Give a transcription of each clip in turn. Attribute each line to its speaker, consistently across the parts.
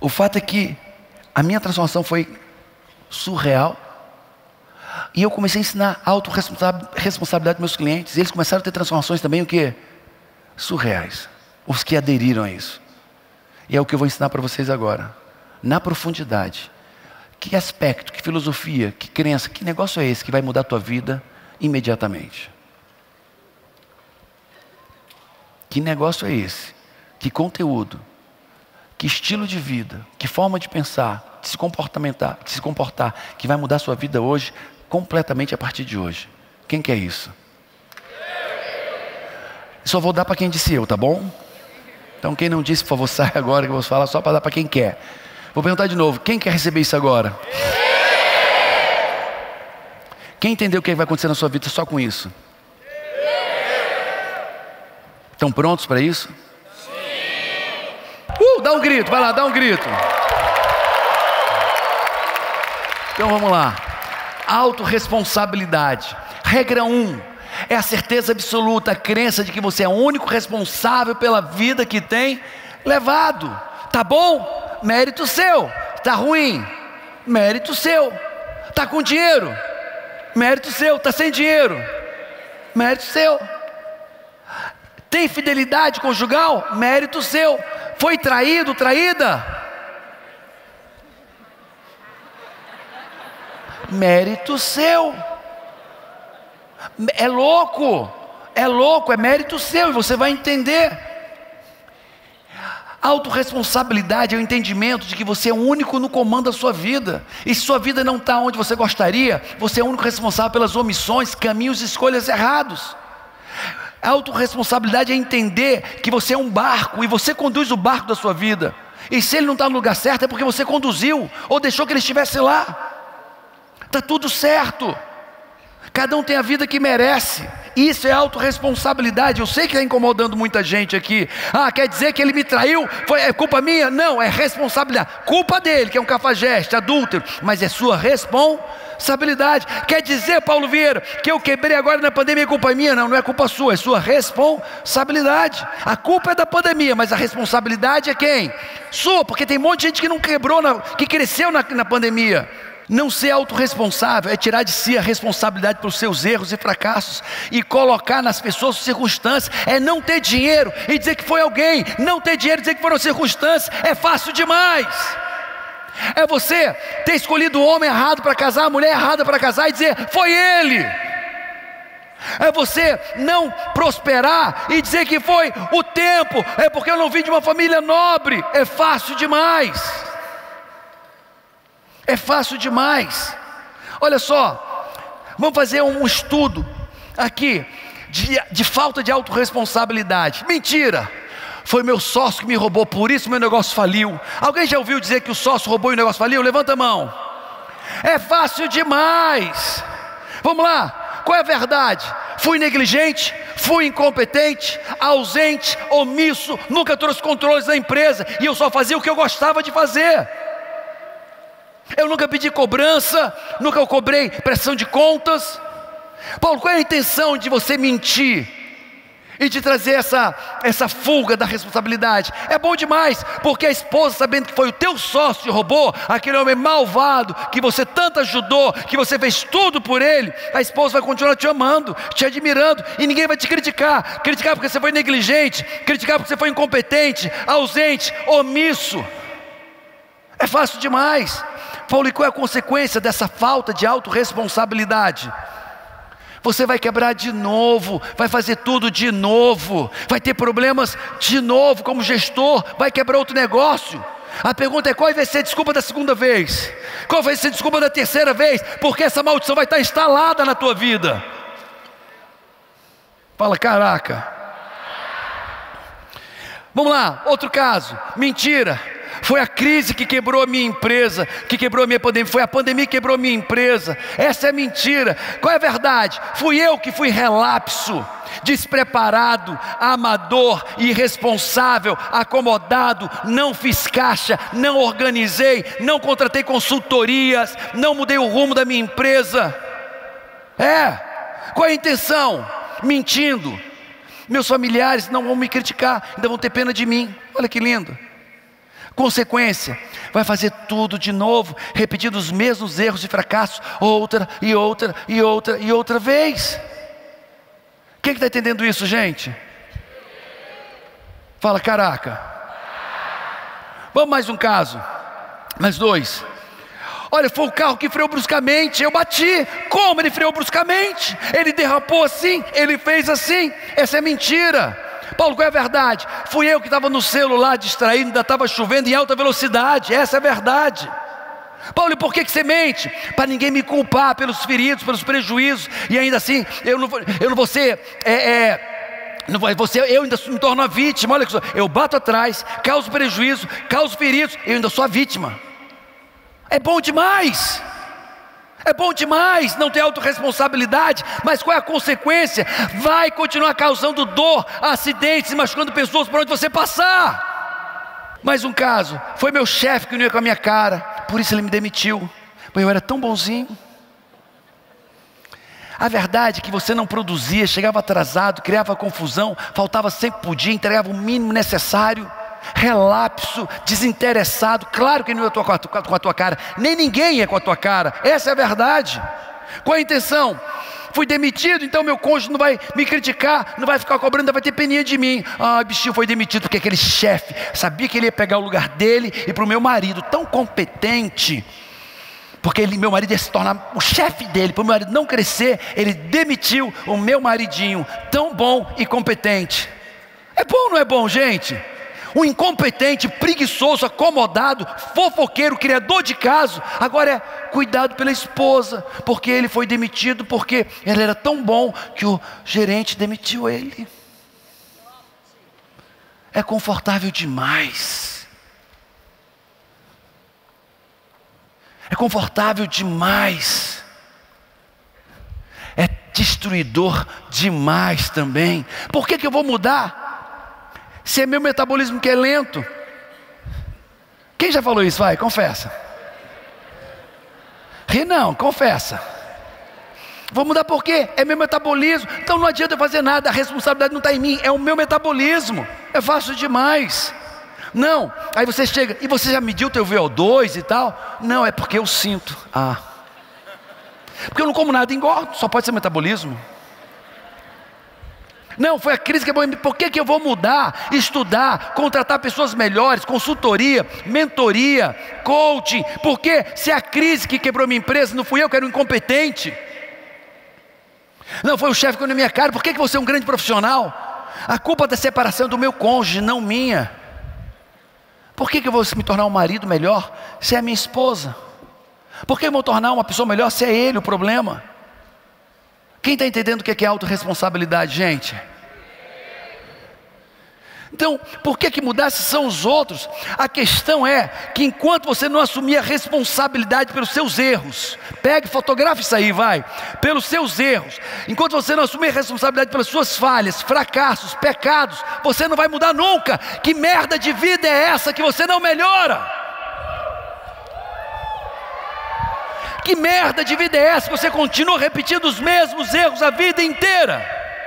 Speaker 1: O fato é que a minha transformação foi surreal. E eu comecei a ensinar autorresponsabilidade para meus clientes. E eles começaram a ter transformações também, o quê? Surreais. Os que aderiram a isso. E é o que eu vou ensinar para vocês agora. Na profundidade. Que aspecto, que filosofia, que crença, que negócio é esse que vai mudar a tua vida imediatamente? Que negócio é esse? Que conteúdo? Que estilo de vida? Que forma de pensar, de se comportar, que vai mudar a sua vida hoje, completamente a partir de hoje? Quem quer isso? Só vou dar para quem disse eu, tá bom? Então quem não disse, por favor, sai agora que eu vou falar só para dar para quem quer. Vou perguntar de novo, quem quer receber isso agora? Quem entendeu o que vai acontecer na sua vida só com isso? Estão prontos para isso? Dá um grito, vai lá, dá um grito. Então vamos lá. Autorresponsabilidade. Regra 1. É a certeza absoluta, a crença de que você é o único responsável pela vida que tem levado. Tá bom? Mérito seu. Tá ruim? Mérito seu. Tá com dinheiro? Mérito seu. Tá sem dinheiro? Mérito seu. Tem fidelidade conjugal? Mérito seu. Foi traído, traída? Mérito seu. É louco, é mérito seu e você vai entender. Autorresponsabilidade é o entendimento de que você é o único no comando da sua vida. E se sua vida não está onde você gostaria, você é o único responsável pelas omissões, caminhos e escolhas errados. A autorresponsabilidade é entender que você é um barco e você conduz o barco da sua vida. E se ele não está no lugar certo é porque você conduziu ou deixou que ele estivesse lá. Está tudo certo. Cada um tem a vida que merece. Isso é autorresponsabilidade. Eu sei que está incomodando muita gente aqui. Quer dizer que ele me traiu? É culpa minha? Não, é responsabilidade. Culpa dele, que é um cafajeste, adúltero. Mas é sua responsabilidade. Quer dizer, Paulo Vieira, que eu quebrei agora na pandemia, é culpa minha? Não, não é culpa sua, é sua responsabilidade. A culpa é da pandemia, mas a responsabilidade é quem? Sua, porque tem um monte de gente que não quebrou, que cresceu na pandemia. Não ser autorresponsável é tirar de si a responsabilidade pelos seus erros e fracassos e colocar nas pessoas circunstâncias. É não ter dinheiro e dizer que foi alguém. Não ter dinheiro e dizer que foram circunstâncias é fácil demais. É você ter escolhido o homem errado para casar, a mulher errada para casar e dizer, foi ele. É você não prosperar e dizer que foi o tempo, é porque eu não vim de uma família nobre. É fácil demais. É fácil demais. Olha só, vamos fazer um estudo aqui de falta de autorresponsabilidade. Mentira, foi meu sócio que me roubou, por isso meu negócio faliu. Alguém já ouviu dizer que o sócio roubou e o negócio faliu? Levanta a mão. É fácil demais. Vamos lá, qual é a verdade? Fui negligente, fui incompetente, ausente, omisso, nunca trouxe controles da empresa e eu só fazia o que eu gostava de fazer. Eu nunca pedi cobrança, nunca cobrei prestação de contas. Paulo, qual é a intenção de você mentir e de trazer essa fuga da responsabilidade? É bom demais, porque a esposa, sabendo que foi o teu sócio que roubou, aquele homem malvado, que você tanto ajudou, que você fez tudo por ele, a esposa vai continuar te amando, te admirando, e ninguém vai te criticar porque você foi negligente, criticar porque você foi incompetente, ausente, omisso. É fácil demais. Paulo, e qual é a consequência dessa falta de autorresponsabilidade? Você vai quebrar de novo, vai fazer tudo de novo, vai ter problemas de novo como gestor, vai quebrar outro negócio. A pergunta é, qual vai ser a desculpa da segunda vez? Qual vai ser a desculpa da terceira vez? Porque essa maldição vai estar instalada na tua vida. Fala, caraca. Vamos lá, outro caso, mentira. Foi a crise que quebrou a minha empresa, que quebrou a minha pandemia. Foi a pandemia que quebrou a minha empresa. Essa é mentira. Qual é a verdade? Fui eu que fui relapso, despreparado, amador, irresponsável, acomodado, não fiz caixa, não organizei, não contratei consultorias, não mudei o rumo da minha empresa. Qual é a intenção? Mentindo. Meus familiares não vão me criticar, ainda vão ter pena de mim. Olha que lindo. Consequência, vai fazer tudo de novo, repetindo os mesmos erros e fracassos, outra e outra e outra e outra vez. Quem está entendendo isso, gente? Fala, caraca. Vamos mais um caso, mais dois. Olha, foi o carro que freou bruscamente, eu bati. Como ele freou bruscamente? Ele derrapou assim, ele fez assim. Essa é mentira. Paulo, qual é a verdade? Fui eu que estava no celular distraído, ainda estava chovendo em alta velocidade. Essa é a verdade. Paulo, e por que você mente? Para ninguém me culpar pelos feridos, pelos prejuízos. E ainda assim, eu não vou ser... eu ainda me torno a vítima. Olha, eu bato atrás, causo prejuízo, causo feridos, eu ainda sou a vítima. É bom demais. É bom demais não ter autorresponsabilidade, mas qual é a consequência? Vai continuar causando dor, acidentes, machucando pessoas por onde você passar. Mais um caso, foi meu chefe que não ia com a minha cara, por isso ele me demitiu. Eu era tão bonzinho. A verdade é que você não produzia, chegava atrasado, criava confusão, faltava sempre por dia, entregava o mínimo necessário. Relapso, desinteressado. Claro que não ia com a tua cara, nem ninguém ia com a tua cara. Essa é a verdade. Qual a intenção? Fui demitido, então meu cônjuge não vai me criticar, não vai ficar cobrando, ainda vai ter peninha de mim. Ah, bichinho foi demitido porque aquele chefe sabia que ele ia pegar o lugar dele. E para o meu marido tão competente, porque meu marido ia se tornar o chefe dele, para o meu marido não crescer, ele demitiu o meu maridinho tão bom e competente. É bom ou não é bom, gente? Um incompetente, preguiçoso, acomodado, fofoqueiro, criador de caso, agora é cuidado pela esposa, porque ele foi demitido, porque ele era tão bom que o gerente demitiu ele. É confortável demais. É confortável demais. É destruidor demais também. Por que eu vou mudar? Se é meu metabolismo que é lento. Quem já falou isso? Vai, confessa. Ri não, confessa. Vou mudar por quê? É meu metabolismo. Então não adianta eu fazer nada, a responsabilidade não está em mim, é o meu metabolismo. É fácil demais. Não, aí você chega, e você já mediu o teu VO2 e tal? Não, é porque eu sinto. Porque eu não como nada e engordo, só pode ser metabolismo. Não, foi a crise que é bom. Por que eu vou mudar, estudar, contratar pessoas melhores, consultoria, mentoria, coaching? Porque se a crise que quebrou minha empresa, não fui eu que era um incompetente. Não, foi o chefe que olhou na minha cara. Por que você é um grande profissional? A culpa da separação é do meu cônjuge, não minha. Por que eu vou me tornar um marido melhor se é a minha esposa? Por que eu vou tornar uma pessoa melhor se é ele o problema? Quem está entendendo o que é autorresponsabilidade, gente? Então, por que mudar se são os outros? A questão é que enquanto você não assumir a responsabilidade pelos seus erros, pegue, fotografe isso aí, vai, pelos seus erros, enquanto você não assumir a responsabilidade pelas suas falhas, fracassos, pecados, você não vai mudar nunca. Que merda de vida é essa que você não melhora? Que merda de vida é essa que você continua repetindo os mesmos erros a vida inteira?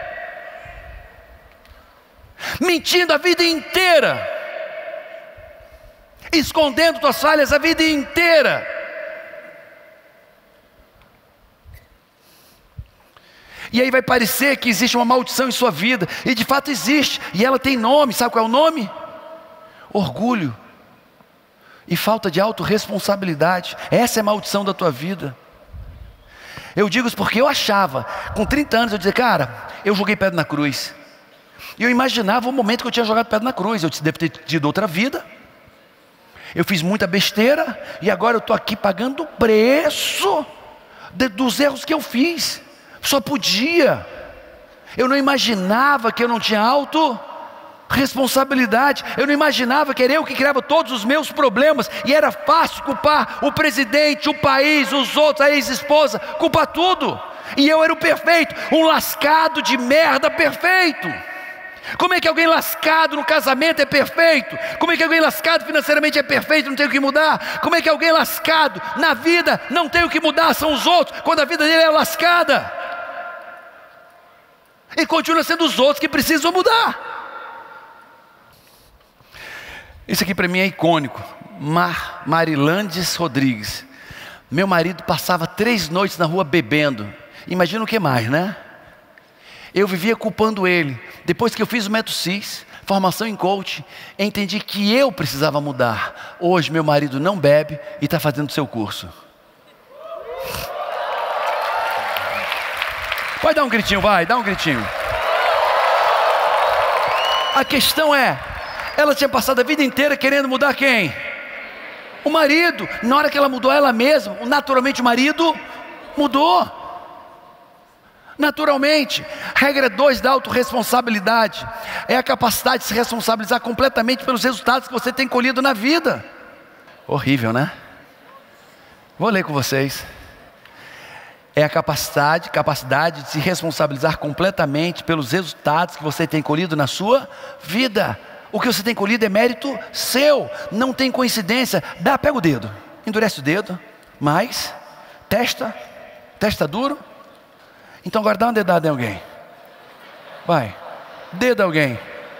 Speaker 1: Mentindo a vida inteira, escondendo tuas falhas a vida inteira. E aí vai parecer que existe uma maldição em sua vida, e de fato existe, e ela tem nome. Sabe qual é o nome? Orgulho e falta de autorresponsabilidade. Essa é a maldição da tua vida. Eu digo isso porque eu achava, com 30 anos eu dizia, cara, eu joguei pedra na cruz. E eu imaginava o momento que eu tinha jogado pedra na cruz. Eu devo ter tido outra vida, eu fiz muita besteira, e agora eu estou aqui pagando o preço dos erros que eu fiz. Só podia. Eu não imaginava que eu não tinha autorresponsabilidade. Eu não imaginava que era eu que criava todos os meus problemas, e era fácil culpar o presidente, o país, os outros, a ex-esposa, culpar tudo. E eu era o perfeito, um lascado de merda perfeito. Como é que alguém lascado no casamento é perfeito? Como é que alguém lascado financeiramente é perfeito, não tem o que mudar? Como é que alguém lascado na vida não tem o que mudar, são os outros, quando a vida dele é lascada? E continua sendo os outros que precisam mudar. Isso aqui para mim é icônico. Marilandes Rodrigues. Meu marido passava 3 noites na rua bebendo. Imagina o que mais, né? Eu vivia culpando ele. Depois que eu fiz o método CIS, formação em coach, entendi que eu precisava mudar. Hoje meu marido não bebe e está fazendo o seu curso. Pode dar um gritinho, vai, dá um gritinho. A questão é, ela tinha passado a vida inteira querendo mudar quem? O marido. Na hora que ela mudou ela mesma, naturalmente o marido mudou. Naturalmente. Regra 2 da autorresponsabilidade é a capacidade de se responsabilizar completamente pelos resultados que você tem colhido na vida. Horrível, né? Vou ler com vocês. É a capacidade de se responsabilizar completamente pelos resultados que você tem colhido na sua vida. O que você tem colhido é mérito seu, não tem coincidência. Pega o dedo, endurece o dedo, mais, testa duro. Então agora dá uma dedada em alguém. Vai, dedo a alguém.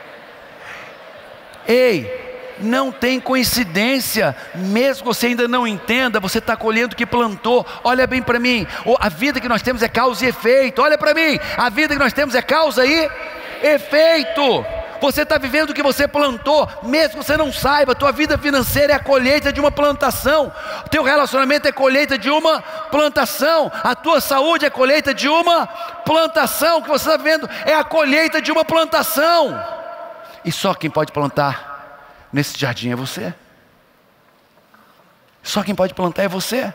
Speaker 1: Ei, não tem coincidência, mesmo que você ainda não entenda, você está colhendo o que plantou. Olha bem para mim, a vida que nós temos é causa e efeito. Olha para mim, a vida que nós temos é causa e efeito. Você está vivendo o que você plantou, mesmo que você não saiba. Tua vida financeira é a colheita de uma plantação. O teu relacionamento é colheita de uma plantação. A tua saúde é colheita de uma plantação. O que você está vivendo é a colheita de uma plantação. E só quem pode plantar nesse jardim é você. Só quem pode plantar é você.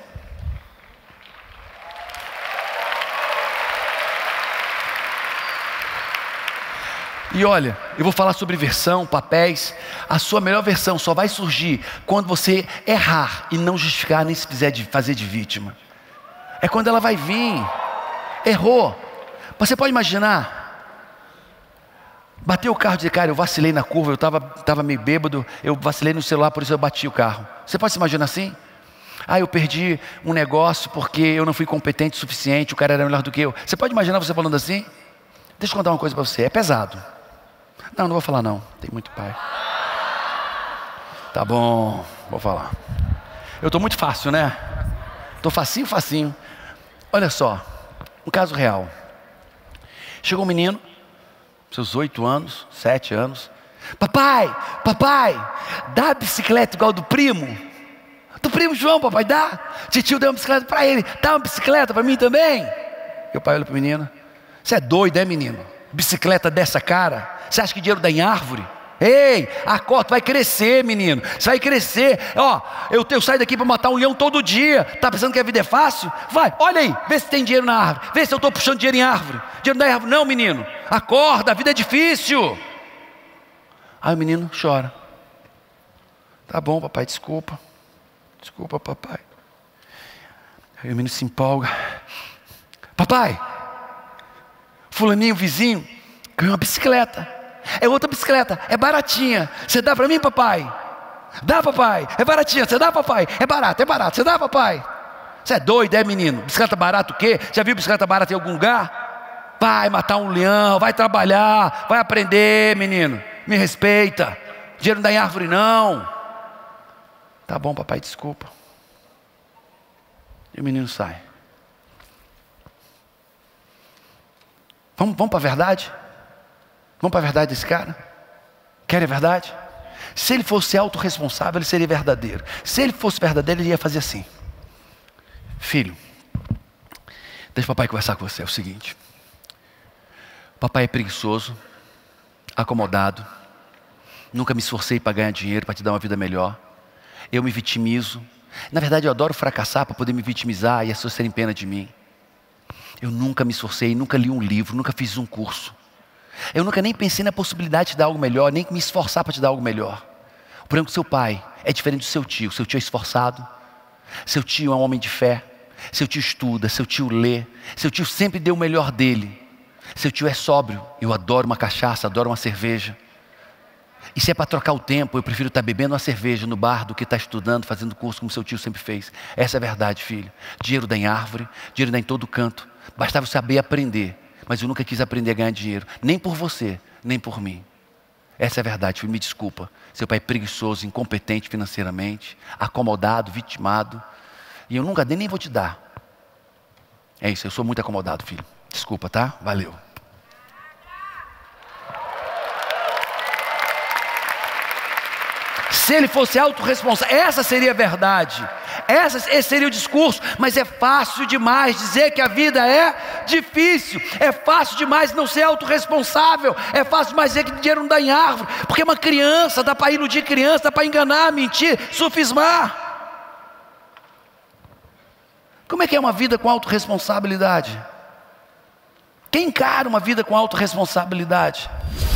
Speaker 1: E olha, eu vou falar sobre versão, papéis. A sua melhor versão só vai surgir quando você errar e não justificar nem se fizer fazer de vítima. É quando ela vai vir. Errou. Você pode imaginar? Bateu o carro de cara, eu vacilei na curva, eu estava meio bêbado, eu vacilei no celular, por isso eu bati o carro. Você pode se imaginar assim? Eu perdi um negócio porque eu não fui competente o suficiente, o cara era melhor do que eu. Você pode imaginar você falando assim? Deixa eu contar uma coisa para você, é pesado. Não vou falar não, tem muito pai. Tá bom, vou falar. Eu estou muito fácil, né? Estou facinho. Olha só, um caso real. Chegou um menino, seus 8 anos, 7 anos. Papai, dá a bicicleta igual do primo. Do primo João, papai, dá. Titio deu uma bicicleta para ele, dá uma bicicleta para mim também. E o pai olha para o menino. Você é doido, é menino? Bicicleta dessa cara? Você acha que dinheiro dá em árvore? Ei, acorda, vai crescer, menino. Você vai crescer. Eu saio daqui para matar um leão todo dia. Tá pensando que a vida é fácil? Vai, olha aí, vê se tem dinheiro na árvore. Vê se eu estou puxando dinheiro em árvore. Dinheiro não dá em árvore não, menino. Acorda, a vida é difícil. Aí o menino chora. Tá bom, papai, desculpa. Desculpa, papai. Aí o menino se empolga. Papai, fulaninho, vizinho, ganhou uma bicicleta. É outra bicicleta, é baratinha. Você dá para mim, papai? Dá, papai. É baratinha, você dá, papai? É barato. Você dá, papai? Você é doido, é, menino? Bicicleta barata o quê? Já viu bicicleta barata em algum lugar? Vai matar um leão, vai trabalhar, vai aprender, menino. Me respeita. Dinheiro não dá em árvore, não. Tá bom, papai, desculpa. E o menino sai. Vamos para a verdade? Vamos para a verdade desse cara? Querem a verdade? Se ele fosse autorresponsável, ele seria verdadeiro. Se ele fosse verdadeiro, ele ia fazer assim. Filho, deixa o papai conversar com você. É o seguinte. Papai é preguiçoso, acomodado. Nunca me esforcei para ganhar dinheiro, para te dar uma vida melhor. Eu me vitimizo. Na verdade, eu adoro fracassar para poder me vitimizar e as pessoas terem pena de mim. Eu nunca me esforcei, nunca li um livro, nunca fiz um curso. Eu nunca nem pensei na possibilidade de te dar algo melhor, nem me esforçar para te dar algo melhor. O problema com seu pai é diferente do seu tio. Seu tio é esforçado, seu tio é um homem de fé, seu tio estuda, seu tio lê, seu tio sempre deu o melhor dele. Seu tio é sóbrio, eu adoro uma cachaça, adoro uma cerveja. E se é para trocar o tempo, eu prefiro estar bebendo uma cerveja no bar do que estar estudando, fazendo curso como seu tio sempre fez. Essa é a verdade, filho. Dinheiro dá em árvore, dinheiro dá em todo canto. Bastava saber aprender, mas eu nunca quis aprender a ganhar dinheiro, nem por você, nem por mim. Essa é a verdade, filho, me desculpa. Seu pai é preguiçoso, incompetente financeiramente, acomodado, vitimado. E eu nunca dei, nem vou te dar. É isso, eu sou muito acomodado, filho. Desculpa, tá? Valeu. Se ele fosse autorresponsável, essa seria a verdade. Esse seria o discurso. Mas é fácil demais dizer que a vida é difícil. É fácil demais não ser autorresponsável. É fácil demais dizer que dinheiro não dá em árvore. Porque uma criança, dá para iludir criança, dá para enganar, mentir, sofismar. Como é que é uma vida com autorresponsabilidade? Quem encara uma vida com autorresponsabilidade?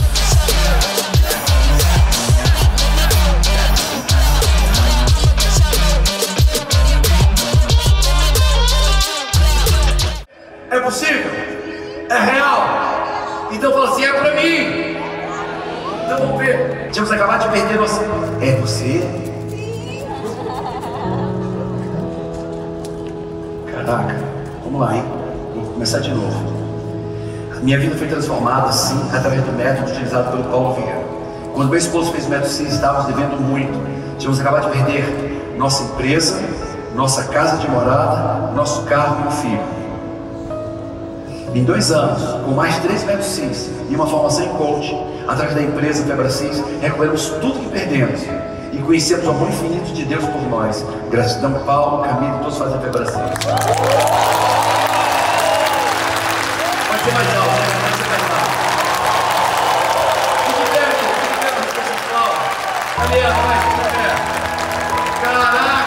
Speaker 1: É possível? É real? Então fala assim, é pra mim. Então vamos ver. Tínhamos acabado de perder nossa... É você? Caraca, vamos lá, hein? Vou começar de novo. A minha vida foi transformada, sim, através do método utilizado pelo Paulo Vieira. Quando meu esposo fez o método sim, estávamos devendo muito. Tínhamos acabado de perder nossa empresa, nossa casa de morada, nosso carro e um filho. Em 2 anos, com mais 3 métodos SINs e uma formação em coaching, através da empresa FebraSINs, recuperamos tudo que perdemos e conhecemos o amor infinito de Deus por nós. Gratidão, Paulo, Camilo, todos fazem FebraSINs. Pode ser mais alto, pode ser mais alto. Fique perto, pessoal. Ali, vai, fique perto. Caraca!